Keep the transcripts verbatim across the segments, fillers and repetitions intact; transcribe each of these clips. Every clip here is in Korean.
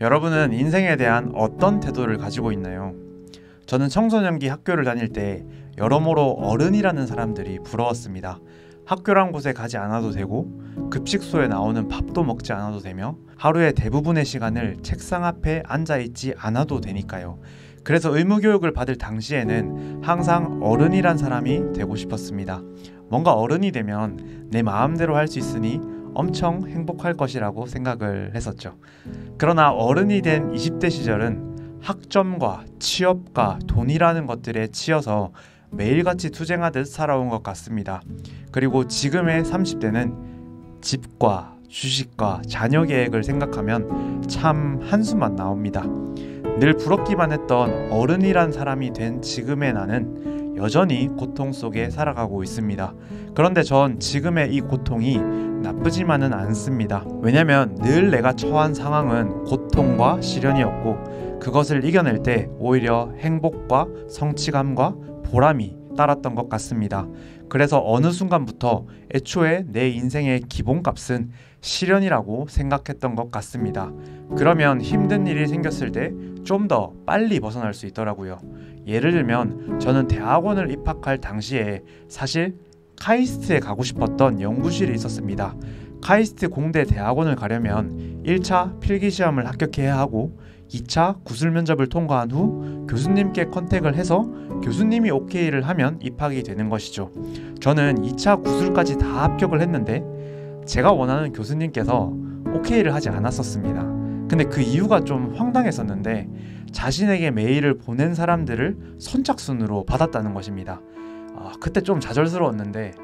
여러분은 인생에 대한 어떤 태도를 가지고 있나요? 저는 청소년기 학교를 다닐 때 여러모로 어른이라는 사람들이 부러웠습니다. 학교란 곳에 가지 않아도 되고 급식소에 나오는 밥도 먹지 않아도 되며 하루의 대부분의 시간을 책상 앞에 앉아있지 않아도 되니까요. 그래서 의무교육을 받을 당시에는 항상 어른이란 사람이 되고 싶었습니다. 뭔가 어른이 되면 내 마음대로 할 수 있으니 엄청 행복할 것이라고 생각을 했었죠. 그러나 어른이 된 이십 대 시절은 학점과 취업과 돈이라는 것들에 치여서 매일같이 투쟁하듯 살아온 것 같습니다. 그리고 지금의 삼십 대는 집과 주식과 자녀 계획을 생각하면 참 한숨만 나옵니다. 늘 부럽기만 했던 어른이란 사람이 된 지금의 나는 여전히 고통 속에 살아가고 있습니다. 그런데 전 지금의 이 고통이 나쁘지만은 않습니다. 왜냐면 늘 내가 처한 상황은 고통과 시련이었고 그것을 이겨낼 때 오히려 행복과 성취감과 보람이 따랐던 것 같습니다. 그래서 어느 순간부터 애초에 내 인생의 기본값은 시련이라고 생각했던 것 같습니다. 그러면 힘든 일이 생겼을 때 좀 더 빨리 벗어날 수 있더라고요. 예를 들면 저는 대학원을 입학할 당시에 사실 카이스트에 가고 싶었던 연구실이 있었습니다. 카이스트 공대 대학원을 가려면 일 차 필기시험을 합격해야 하고 이 차 구술 면접을 통과한 후 교수님께 컨택을 해서 교수님이 오케이를 하면 입학이 되는 것이죠. 저는 이 차 구술까지 다 합격을 했는데 제가 원하는 교수님께서 오케이를 하지 않았었습니다. 근데 그 이유가 좀 황당했었는데 자신에게 메일을 보낸 사람들을 선착순으로 받았다는 것입니다. 아, 그때 좀 좌절스러웠는데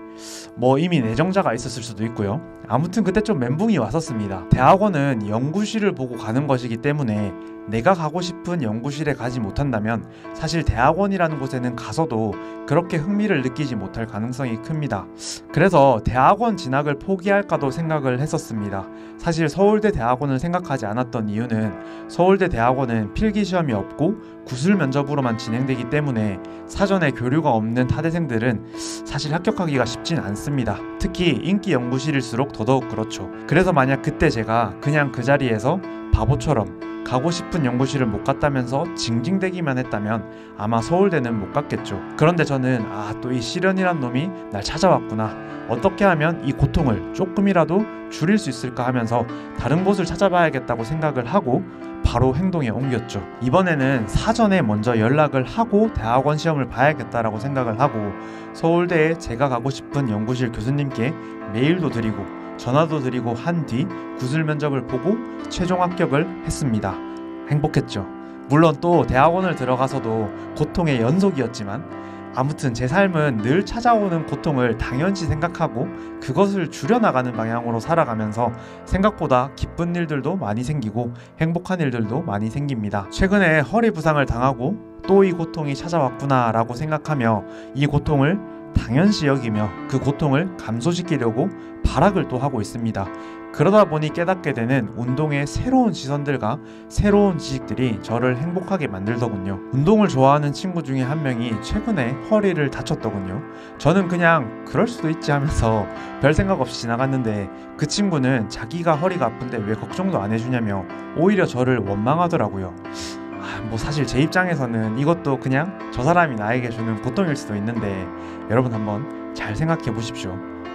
뭐 이미 내정자가 있었을 수도 있고요. 아무튼 그때 좀 멘붕이 왔었습니다. 대학원은 연구실을 보고 가는 것이기 때문에 내가 가고 싶은 연구실에 가지 못한다면 사실 대학원이라는 곳에는 가서도 그렇게 흥미를 느끼지 못할 가능성이 큽니다. 그래서 대학원 진학을 포기할까도 생각을 했었습니다. 사실 서울대 대학원을 생각하지 않았던 이유는 서울대 대학원은 필기시험이 없고 구술 면접으로만 진행되기 때문에 사전에 교류가 없는 타대생들은 사실 합격하기가 쉽진 않습니다. 특히 인기 연구실일수록 더더욱 그렇죠. 그래서 만약 그때 제가 그냥 그 자리에서 바보처럼 가고 싶은 연구실을 못 갔다면서 징징대기만 했다면 아마 서울대는 못 갔겠죠. 그런데 저는 아, 또 이 시련이란 놈이 날 찾아왔구나. 어떻게 하면 이 고통을 조금이라도 줄일 수 있을까 하면서 다른 곳을 찾아봐야겠다고 생각을 하고 바로 행동에 옮겼죠. 이번에는 사전에 먼저 연락을 하고 대학원 시험을 봐야겠다라고 생각을 하고 서울대에 제가 가고 싶은 연구실 교수님께 메일도 드리고 전화도 드리고 한 뒤 구술 면접을 보고 최종 합격을 했습니다. 행복했죠. 물론 또 대학원을 들어가서도 고통의 연속이었지만 아무튼 제 삶은 늘 찾아오는 고통을 당연시 생각하고 그것을 줄여나가는 방향으로 살아가면서 생각보다 기쁜 일들도 많이 생기고 행복한 일들도 많이 생깁니다. 최근에 허리 부상을 당하고 또 이 고통이 찾아왔구나 라고 생각하며 이 고통을 당연시 여기며 그 고통을 감소시키려고 발악을 또 하고 있습니다. 그러다 보니 깨닫게 되는 운동의 새로운 시선들과 새로운 지식들이 저를 행복하게 만들더군요. 운동을 좋아하는 친구 중에 한 명이 최근에 허리를 다쳤더군요. 저는 그냥 그럴 수도 있지 하면서 별 생각 없이 지나갔는데 그 친구는 자기가 허리가 아픈데 왜 걱정도 안 해주냐며 오히려 저를 원망하더라고요. 아, 뭐 사실 제 입장에서는 이것도 그냥 저 사람이 나에게 주는 고통일 수도 있는데 여러분 한번 잘 생각해 보십시오.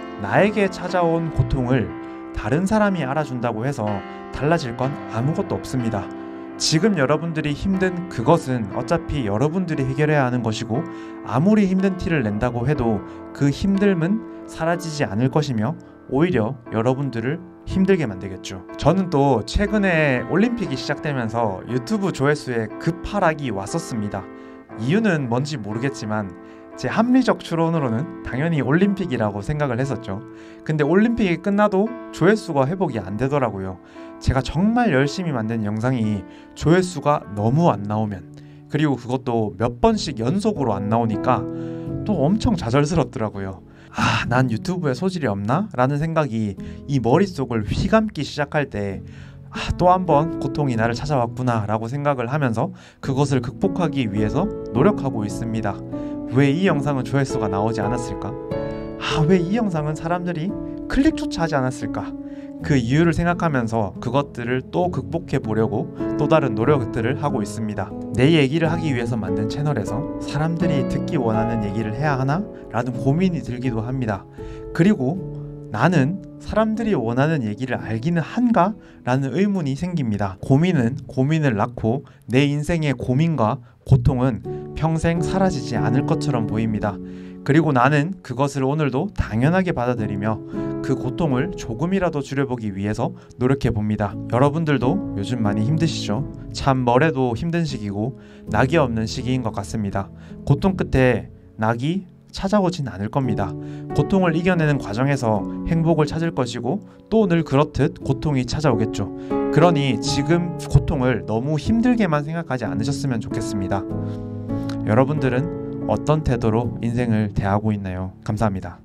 나에게 찾아온 고통을 다른 사람이 알아준다고 해서 달라질 건 아무것도 없습니다. 지금 여러분들이 힘든 그것은 어차피 여러분들이 해결해야 하는 것이고 아무리 힘든 티를 낸다고 해도 그 힘듦은 사라지지 않을 것이며 오히려 여러분들을 힘들게 만들겠죠. 저는 또 최근에 올림픽이 시작되면서 유튜브 조회수에 급하락이 왔었습니다. 이유는 뭔지 모르겠지만 제 합리적 추론으로는 당연히 올림픽이라고 생각을 했었죠. 근데 올림픽이 끝나도 조회수가 회복이 안 되더라고요. 제가 정말 열심히 만든 영상이 조회수가 너무 안 나오면 그리고 그것도 몇 번씩 연속으로 안 나오니까 또 엄청 좌절스럽더라고요. 아, 난 유튜브에 소질이 없나? 라는 생각이 이 머릿속을 휘감기 시작할 때 아, 또 한 번 고통이 나를 찾아왔구나 라고 생각을 하면서 그것을 극복하기 위해서 노력하고 있습니다. 왜 이 영상은 조회수가 나오지 않았을까? 아, 왜 이 영상은 사람들이 클릭조차 하지 않았을까? 그 이유를 생각하면서 그것들을 또 극복해 보려고 또 다른 노력들을 하고 있습니다. 내 얘기를 하기 위해서 만든 채널에서 사람들이 듣기 원하는 얘기를 해야 하나? 라는 고민이 들기도 합니다. 그리고 나는 사람들이 원하는 얘기를 알기는 한가? 라는 의문이 생깁니다. 고민은 고민을 낳고 내 인생의 고민과 고통은 평생 사라지지 않을 것처럼 보입니다. 그리고 나는 그것을 오늘도 당연하게 받아들이며 그 고통을 조금이라도 줄여보기 위해서 노력해 봅니다. 여러분들도 요즘 많이 힘드시죠? 참 뭐래도 힘든 시기고 낙이 없는 시기인 것 같습니다. 고통 끝에 낙이 찾아오진 않을 겁니다. 고통을 이겨내는 과정에서 행복을 찾을 것이고 또 늘 그렇듯 고통이 찾아오겠죠. 그러니 지금 고통을 너무 힘들게만 생각하지 않으셨으면 좋겠습니다. 여러분들은 어떤 태도로 인생을 대하고 있나요? 감사합니다.